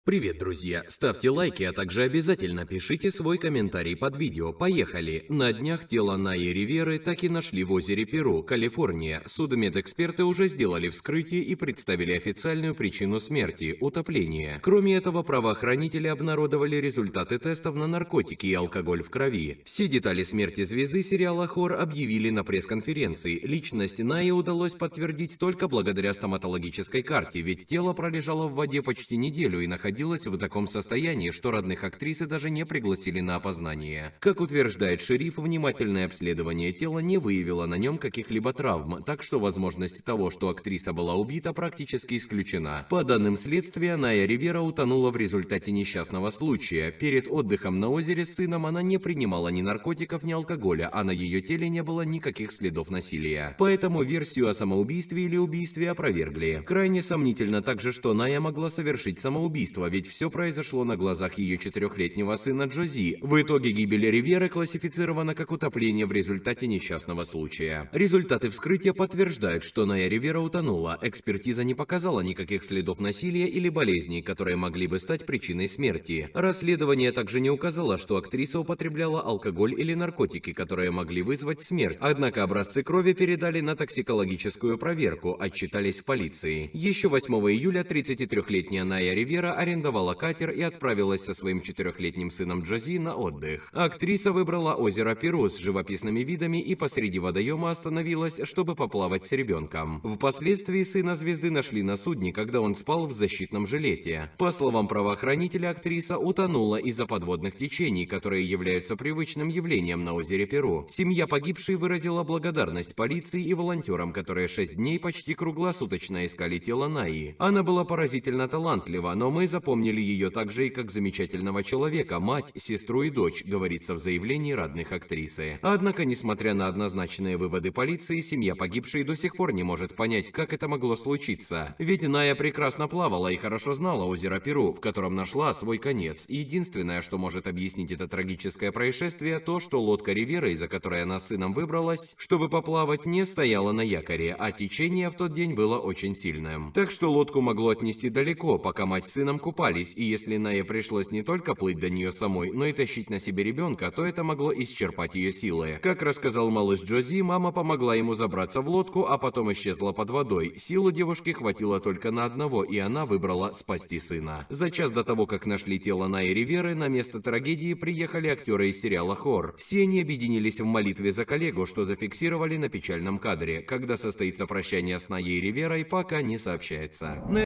Привет, друзья! Ставьте лайки, а также обязательно пишите свой комментарий под видео. Поехали! На днях тело Найи Риверы так и нашли в озере Перу, Калифорния. Судмедэксперты уже сделали вскрытие и представили официальную причину смерти – утопление. Кроме этого, правоохранители обнародовали результаты тестов на наркотики и алкоголь в крови. Все детали смерти звезды сериала «Хор» объявили на пресс-конференции. Личность Найи удалось подтвердить только благодаря стоматологической карте, ведь тело пролежало в воде почти неделю и находилось в таком состоянии, что родных актрисы даже не пригласили на опознание. Как утверждает шериф, внимательное обследование тела не выявило на нем каких-либо травм, так что возможность того, что актриса была убита, практически исключена. По данным следствия, Найя Ривера утонула в результате несчастного случая. Перед отдыхом на озере с сыном она не принимала ни наркотиков, ни алкоголя, а на ее теле не было никаких следов насилия. Поэтому версию о самоубийстве или убийстве опровергли. Крайне сомнительно также, что Найя могла совершить самоубийство, ведь все произошло на глазах ее 4-летнего сына Джози. В итоге гибель Риверы классифицирована как утопление в результате несчастного случая. Результаты вскрытия подтверждают, что Найя Ривера утонула. Экспертиза не показала никаких следов насилия или болезней, которые могли бы стать причиной смерти. Расследование также не указало, что актриса употребляла алкоголь или наркотики, которые могли вызвать смерть. Однако образцы крови передали на токсикологическую проверку, отчитались в полиции. Еще 8 июля 33-летняя Найя Ривера арендовала катер и отправилась со своим 4-летним сыном Джози на отдых. Актриса выбрала озеро Перу с живописными видами и посреди водоема остановилась, чтобы поплавать с ребенком. Впоследствии сына звезды нашли на судне, когда он спал в защитном жилете. По словам правоохранителя, актриса утонула из-за подводных течений, которые являются привычным явлением на озере Перу. Семья погибшей выразила благодарность полиции и волонтерам, которые 6 дней почти круглосуточно искали тело Найи. Она была поразительно талантлива, но мы запомнили ее также и как замечательного человека, мать, сестру и дочь, говорится в заявлении родных актрисы. Однако, несмотря на однозначные выводы полиции, семья погибшей до сих пор не может понять, как это могло случиться. Ведь Найя прекрасно плавала и хорошо знала озеро Перу, в котором нашла свой конец. И единственное, что может объяснить это трагическое происшествие, то, что лодка Риверы, из-за которой она с сыном выбралась, чтобы поплавать, не стояла на якоре, а течение в тот день было очень сильным. Так что лодку могло отнести далеко, пока мать с сыном купались, и если Найе пришлось не только плыть до нее самой, но и тащить на себе ребенка, то это могло исчерпать ее силы. Как рассказал малыш Джози, мама помогла ему забраться в лодку, а потом исчезла под водой. Силы девушки хватило только на одного, и она выбрала спасти сына. За час до того, как нашли тело Найи Риверы, на место трагедии приехали актеры из сериала «Хор». Все они объединились в молитве за коллегу, что зафиксировали на печальном кадре. Когда состоится прощание с Найей Риверой, пока не сообщается.